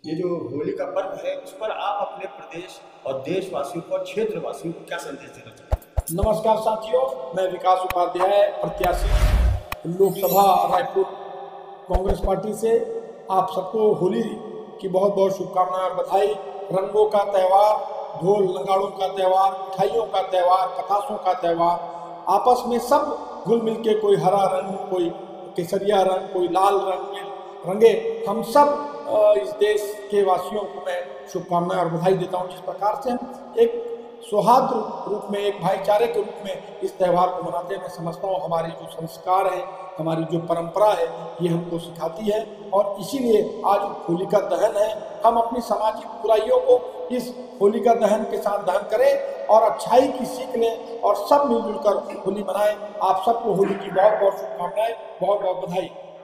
ये जो होली का पर्व है उस पर आप अपने प्रदेश और देशवासियों को और क्षेत्रवासियों को क्या संदेश देना चाहते हैं? नमस्कार साथियों, मैं विकास उपाध्याय, प्रत्याशी लोकसभा रायपुर कांग्रेस पार्टी से आप सबको होली की बहुत बहुत शुभकामनाएं और बधाई। रंगों का त्यौहार, ढोल नगाड़ों का त्यौहार, मिठाइयों का त्यौहार, पतासों का त्यौहार, आपस में सब घुल मिल के कोई हरा रंग, कोई केसरिया रंग, कोई लाल रंग में रंगे। हम सब इस देश के वासियों को मैं शुभकामनाएं और बधाई देता हूं। जिस प्रकार से हम एक सौहार्द रूप में, एक भाईचारे के रूप में इस त्यौहार को मनाते हैं, मैं समझता हूँ हमारी जो संस्कार है, हमारी जो परंपरा है, ये हमको सिखाती है। और इसीलिए आज होलिका दहन है। हम अपनी सामाजिक बुराइयों को इस होलिका दहन के साथ दहन करें और अच्छाई की सीख लें और सब मिलजुल कर होली मनाएं। आप सबको होली की बहुत बहुत शुभकामनाएं, बहुत बहुत बधाई।